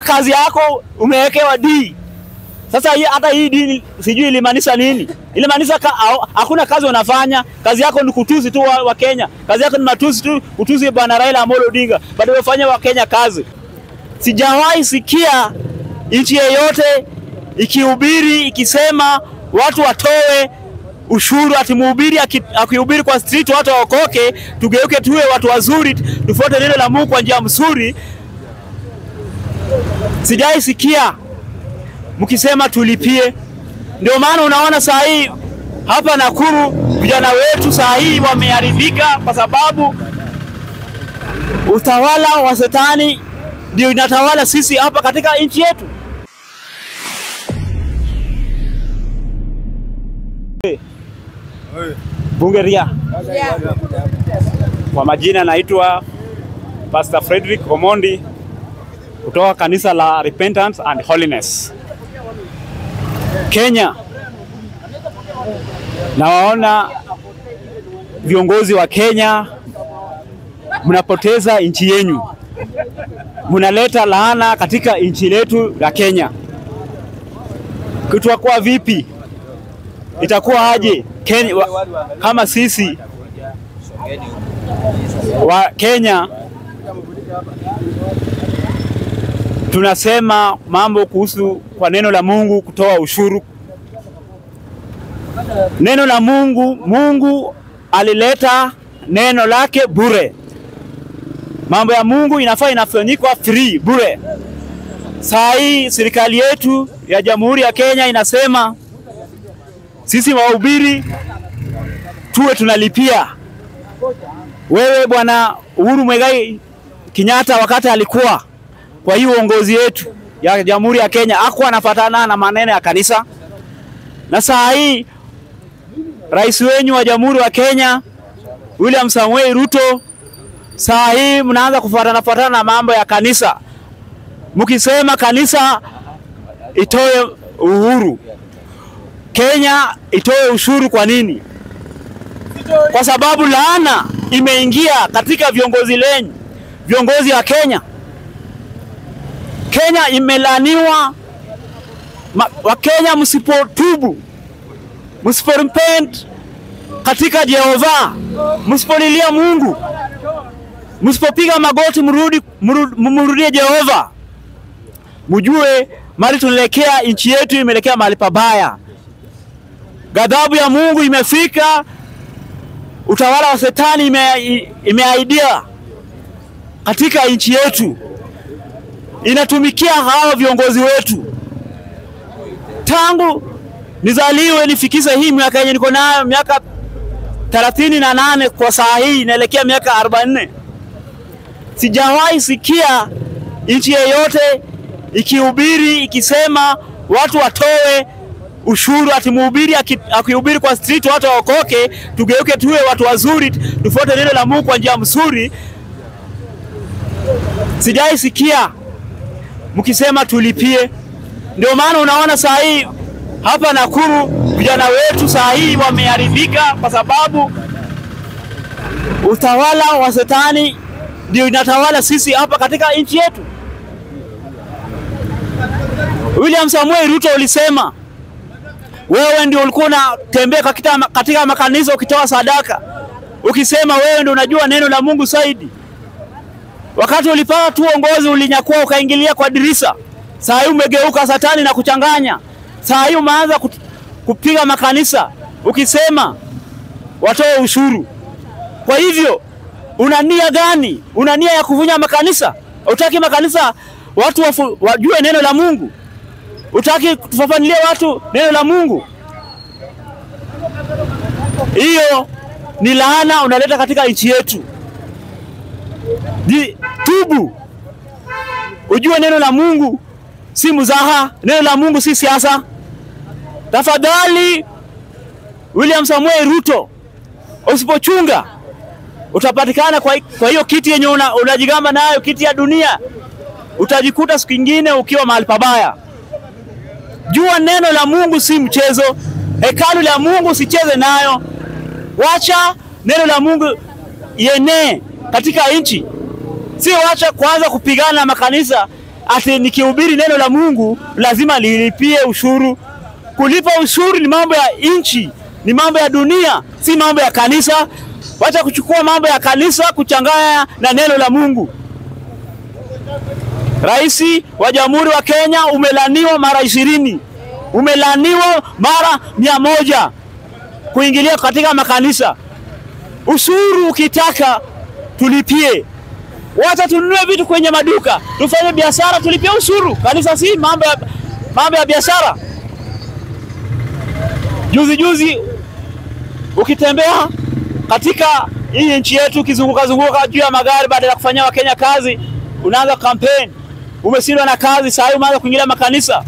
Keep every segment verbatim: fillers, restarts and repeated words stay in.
kazi yako umewekewa D. Sasa hii hata hii D sijui ilimaanisha nini? Ilimaanisha hakuna kazi unafanya, kazi yako ni kutusi tu wa, wa Kenya. Kazi yako ni matusi tu, kutusi bwana Raila Amolo Odinga. Bado wafanya wa Kenya kazi. Sijawahi sikia nchi yoyote ikihubiri ikisema watu watoe ushuru, ati mhubiri akihubiri kwa street watu waokoke, tugeuke tuwe watu wazuri, tufuate neno la Mungu kwa njia mzuri. Sijawahi sikia mkisema tulipie. Ndio maana unaona saa hii hapa Nakuru vijana wetu saa hii wameharibika kwa sababu utawala wa Shetani ndio inatawala sisi hapa katika nchi yetu. Bungeria. Kwa majina naitwa Pastor Frederick Omondi kutoka kanisa la Repentance and Holiness Kenya. Nawaona viongozi wa Kenya mnapoteza nchi yenu. Mnaleta laana katika nchi letu la Kenya. Kitakuwa vipi? Itakuwa aje Kenya wa, kama sisi wa Kenya tunasema mambo kuhusu kwa neno la Mungu kutoa ushuru. Neno la Mungu, Mungu alileta neno lake bure. Mambo ya Mungu inafaa inafanyikwa free, bure. Saa hii serikali yetu ya Jamhuri ya Kenya inasema sisi wahubiri tuwe tunalipia. Wewe bwana Uhuru Muigai Kenyatta wakati alikuwa kwa hiyo uongozi yetu ya Jamhuri ya Kenya hakuwa anafuatana na maneno ya kanisa. Na saa hii rais wenyu wa Jamhuri ya Kenya William Samuel Ruto, saa hii mnaanza kufuatana fuatana na mambo ya kanisa. Mkisema kanisa itoe uhuru, Kenya itoe ushuru, kwa nini? Kwa sababu laana imeingia katika viongozi lenyu, viongozi wa Kenya. Kenya imelaniwa. Wa Kenya msipotubu, msiporepent katika Jehova, msipolilia Mungu, msipopiga magoti mrudi mrudie Jehova, mjue mali tunaelekea, nchi yetu imeelekea mahali pabaya. Ghadhabu ya Mungu imefika. Utawala wa Shetani ime, imeaidia katika nchi yetu. Inatumikia hao viongozi wetu. Tangu nizaliwe nifikise hii miaka yenye niko nayo, miaka thelathini na nane, kwa saa hii naelekea miaka arobaini. Sijawahi sikia nchi yoyote ikihubiri ikisema watu watoe ushuru, ati mhubiri akihubiri kwa street watu waokoke, tugeuke tuwe watu wazuri, tufuate neno la Mungu kwa njia mzuri. Sijawahi sikia mkisema tulipie. Ndio maana unaona saa hii hapa Nakuru vijana wetu saa hii wameharibika kwa sababu utawala wa Shetani ndio inatawala sisi hapa katika nchi yetu. William Samuel Ruto ulisema wewe ndio ulikuwa unatembea katika katika makanisa ukitoa sadaka, ukisema wewe ndio unajua neno la Mungu zaidi. Wakati ulipata tu uongozi ulinyakua ukaingilia kwa dirisha. Saa hii umegeuka Satani na kuchanganya. Saa hii umeanza kupiga makanisa ukisema watoe ushuru. Kwa hivyo una nia gani? Una nia ya kuvunja makanisa? Utaki makanisa watu wafu, wajue neno la Mungu? Utaki kufafanulia watu neno la Mungu? Hiyo ni laana unaleta katika nchi yetu. Di, tubu. Ujue neno la Mungu si mzaha, neno la Mungu si siasa. Tafadhali William Samuel Ruto, usipochunga utapatikana kwa, kwa hiyo kiti yenye una, unajigamba nayo, kiti ya dunia. Utajikuta siku nyingine ukiwa mahali pabaya. Jua neno la Mungu si mchezo. Hekalu la Mungu sicheze nayo. Wacha neno la Mungu ienee katika nchi. Si wacha kwanza kupigana na makanisa ati nikihubiri neno la Mungu lazima nilipie ushuru. Kulipa ushuru ni mambo ya inchi, ni mambo ya dunia, si mambo ya kanisa. Wacha kuchukua mambo ya kanisa kuchanganya na neno la Mungu. Rais wa Jamhuri wa Kenya umelaniwa mara ishirini. Umelaniwa mara mia moja kuingilia katika makanisa. Ushuru ukitaka tulipie. Wacha tununue vitu kwenye maduka, tufanye biashara, tulipie ushuru. Kanisa si mambo ya mambo ya biashara. Juzi juzi ukitembea katika hii nchi yetu kizunguka zunguka juu ya magari baada ya kufanya Wakenya kazi, unaanza campaign. Umeshindwa na kazi, sasa umeanza kuingilia makanisa.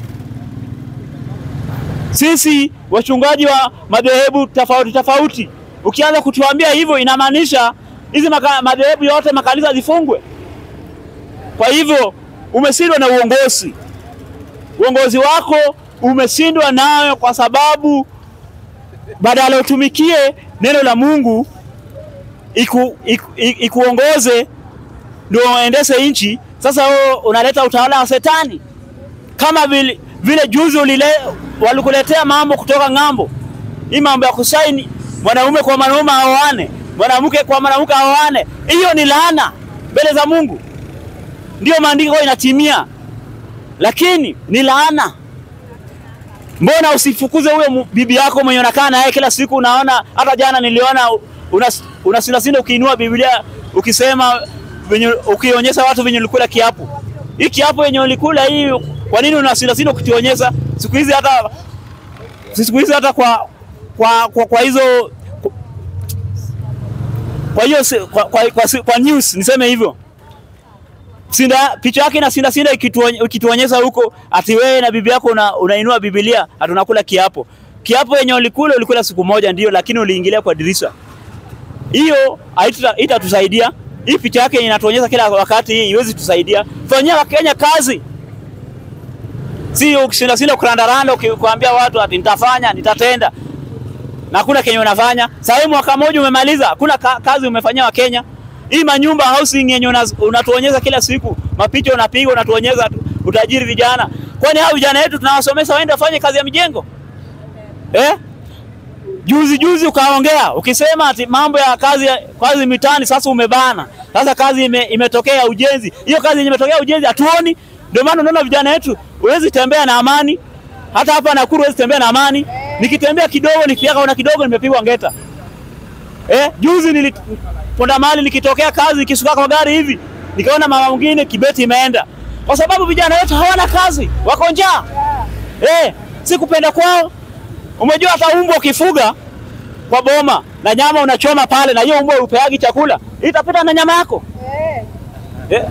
Sisi wachungaji wa madhehebu tofauti tofauti, ukianza kutuambia hivyo inamaanisha hizi madhehebu yote makanisa zifungwe. Kwa hivyo umeshindwa na uongozi. Uongozi wako umeshindwa nayo kwa sababu badala utumikie neno la Mungu iku, iku, iku, ikuongoze ndio uendeshe nchi. Sasa unaleta utawala wa Shetani. Kama vile, vile juzi ulile walikuletea mambo kutoka ngambo. Hii mambo ya kusaini mwanaume kwa mwanaume haoane, mwanamke kwa mwanamke haoane. Hiyo ni laana mbele za Mungu. Ndio maandiko inatimia. Lakini ni laana. Mbona usifukuze huyo bibi yako mwenye unakaa naye kila siku? Unaona hata jana niliona unasindasinda una ukiinua Biblia ukisema venye ukionyesha watu venye ulikula kiapo. Hii kiapo yenye ulikula hii, kwa nini unasindasinda ukionyesha? Siku hizi hata siku hizi hata kwa kwa kwa, kwa hizo kwa hiyo kwa, kwa, kwa, kwa news niseme hivyo. Sinda picha yake na sinda sinda ikituonyesha huko ati wewe na bibi yako una, unainua Biblia atunakula kiapo. Kiapo yenye ulikula ulikula siku moja ndio, lakini uliingilia kwa dirisha. Hiyo haitatusaidia. Hii picha yake inatuonyesha kila wakati, hii iwezi tusaidia. Fanyia Wakenya kazi. Si ukishinda sinda kurandaranda ukiwaambia watu ati nitafanya, nitatenda. Na hakuna kenye unafanya. Sasa mwaka mmoja umemaliza, hakuna ka, kazi umefanyia Wakenya. Hii manyumba housing yenye unatuonyesha kila siku, mapicha unapiga unatuonyesha utajiri vijana. Kwani hao vijana wetu tunawasomesha waende wafanye kazi ya mijengo? Eh? Juzi juzi ukaongea, ukisema ati mambo ya kazi kazi mitani sasa umebana. Sasa kazi ime, imetokea ujenzi. Hiyo kazi yenye imetokea ujenzi hatuoni. Ndio maana unaona vijana wetu huwezi tembea na amani. Hata hapa Nakuru huwezi tembea na amani. Nikitembea kidogo nikiaka una kidogo nimepigwa ngeta. Eh, juzi niliponda mali nikitokea kazi nikisuka kwa gari hivi, nikaona mama mwingine kibeti imeenda. Kwa sababu vijana wetu hawana kazi, wako njaa. Eh, si kupenda kwao. Umejua hata umbo ukifuga kwa boma na nyama unachoma pale na hiyo umbo upeagi chakula, itapita na nyama yako. Eh. Eh.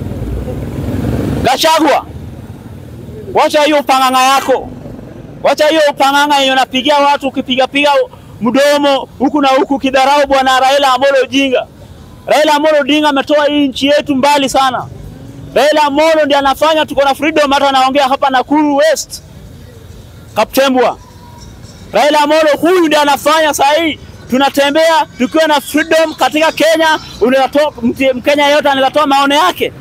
Gachagua. Wacha hiyo panganga yako. Wacha hiyo panganga yenye unapigia watu ukipiga piga mdomo huku na huku kidharau bwana Raila Amolo Odinga. Raila Amolo Odinga ametoa hii nchi yetu mbali sana. Raila Amolo ndiye anafanya tuko na freedom, hata anaongea hapa Nakuru West. Kaptembwa. Raila Amolo huyu ndiye anafanya saa hii tunatembea tukiwa na freedom katika Kenya. Unatoa Mkenya yote anatoa maone yake.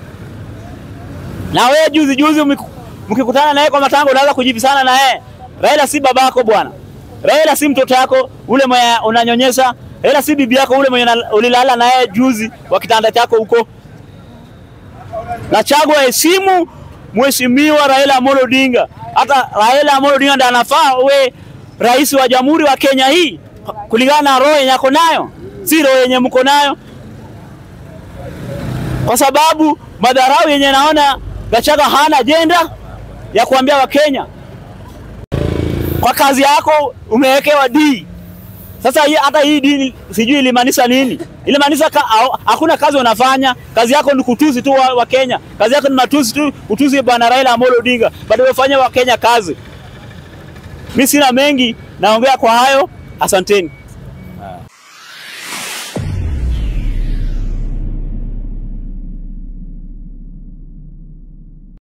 Na wewe juzi juzi mkikutana naye kwa matango unaanza kujibisana na yeye. Raila si babako bwana. Raila si mtoto yako ule mwenye unanyonyesha. Raila si bibi yako ule mwenye ulilala na yeye juzi wa kitanda chako huko. Na chagua heshimu mheshimiwa Raila Amolo Odinga. Hata Raila Amolo Odinga ndiye anafaa we rais wa Jamhuri wa Kenya hii kulingana na roho yako nayo, si roho yenye mko nayo. Kwa sababu madharau yenye naona Gachagua hana agenda ya kuambia Wakenya. Kwa kazi yako umewekewa D. Sasa hii hata hii D sijui ilimaanisha nini. Ilimaanisha hakuna kazi unafanya, kazi yako ni kutusi tu wa, wa Kenya. Kazi yako ni matusi tu, kutusi bwana Raila Amolo Odinga. Bado wafanya wa Kenya kazi. Mimi sina mengi, naongea kwa hayo. Asanteni.